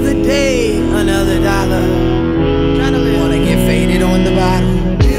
Another day, another dollar. Trying to live. Wanna get faded on the bottle.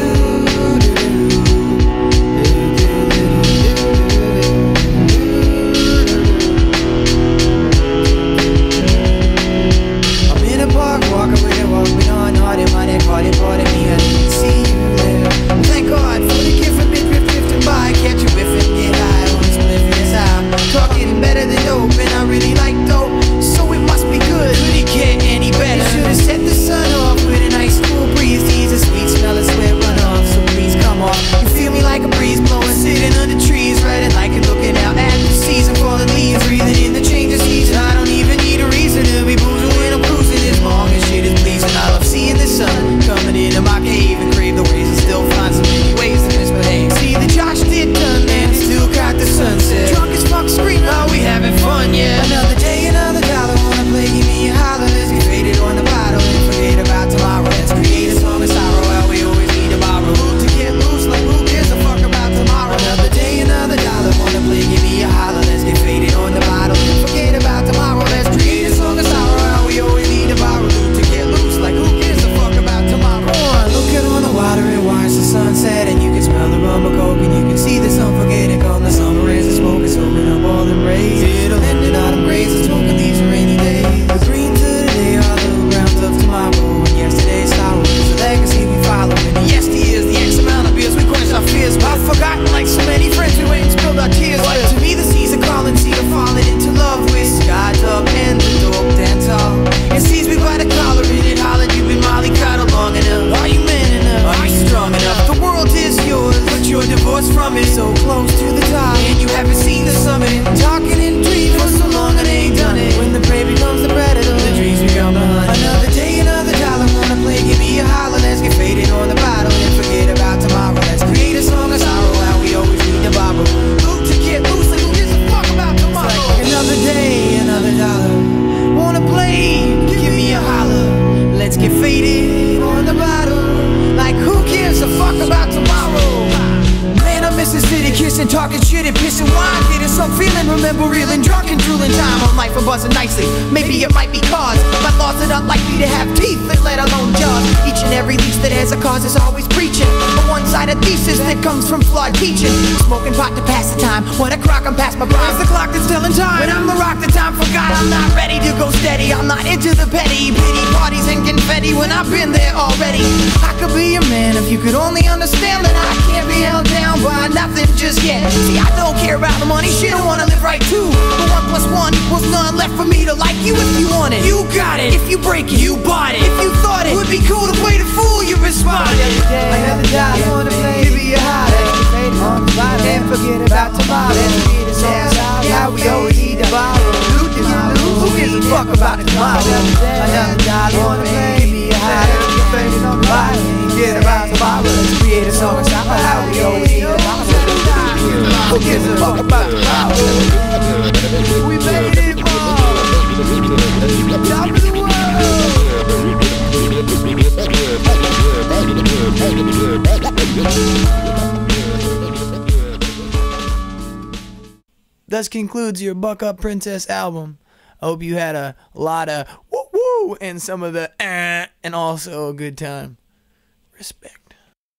I'm in a park, walking with it, walking on, hardy, money, party, party, me, I didn't see you there. Thank God for the gift of bit, drifting by, catch you whiffing, get high on this spliff, I'm talking better than dope, and I really like dope, so it must be good. Could it get any better? Should've set the sun off with a nice cool breeze. Tease a sweet smell of sweat run off, so please come off. You feel me like a breeze blowing, sitting under trees, riding like it, looking out at the season, falling leaves, breathing in the change of season. I don't even need a reason to be boozing when I'm cruising, as long as shit is pleasing. I love seeing the sun coming into my cave and crave the ways and still find so many ways to misbehave. See the Josh did done, man, still got the sunset. Drunk as fuck, scream, oh, we having fun, yeah. Another day, another dollar, wanna play, give me a holler. Let's get faded on the bottle and forget about tomorrow. Let's create a song of sorrow, well, we always need to borrow. To get loose, like who gives a fuck about tomorrow? Another day, another dollar, wanna play, give me a holler. Let's get faded on the bottle and forget about tomorrow. Let's create a song of sorrow, well, we always need to borrow. To get loose, like who gives a fuck about tomorrow? Looking on the water and watch the sunset, and you can smell the rum of coke, and you can see the sun forgetting come the summer as the smoke is soaking up all the rays. It'll end in autumn grazes, smoking leaves for rainy days. The green to today are the grounds of tomorrow, and yesterday's sorrow is the legacy we follow. And the yesteryears, the X amount of beers we quench our fears. But I've forgotten like so many friends who ain't spilled our tears. But to me the seas are calling, see the falling into love with skies up and the dope dance hall. It sees me by the collar in it, hollered you been Molly Coddle long enough. Are you man enough? Are you strong enough? The world is yours, but you're divorced from it. So close to the top, and you haven't seen the summit. Talking in dreams for so long and ain't done it. When the prey becomes the predator, the dreams become the hunt. Another day, another dollar, wanna play, give me a holler. Let's get faded on the bottle and forget about tomorrow. Let's create a song of sorrow, how we always need to borrow. Loot to get loose, like who gives a fuck about tomorrow? Like another day, another dollar, wanna play, give me a holler. Let's get faded on the bottle, like who gives a fuck about tomorrow? Man, I'm missing city kissing, talking shit and pissing wine, getting some feeling, remember reeling, drunk and drooling time on life and buzzing nicely. Maybe it might be cause my thoughts are not likely to have teeth, let alone jaws. Each and every lease that has a cause is always preaching a one-sided thesis that comes from flawed teaching. Smoking pot to pass the time, when I crock I'm past my prime. It's the clock that's telling time, when I'm the rock the time forgot. I'm not ready to go steady, I'm not into the petty pity parties and confetti when I've been there already. I could be a man if you could only understand that I can't be held down by nothing just yet. See, I don't care about the money, shit, I wanna live right too. But 1 + 1 equals none, left for me to like you if you want it. You got it, if you break it, you bought it. If you thought it would be cool to play the fool, you responded. Another day, I wanna play, give me a holler. On the bottom, and forget about tomorrow. Let's read a song, how we always need to borrow. Who gives a fuck about tomorrow? Another dollar, wanna play, give me a holler. Get faded on the bottom, forget about tomorrow. Let's create a song, how we always need to borrow. Who gives a fuck about tomorrow? We made it far. Top of the world. Thus concludes your Buck Up Princess album. I hope you had a lot of woo woo and some of the and also a good time. Respect.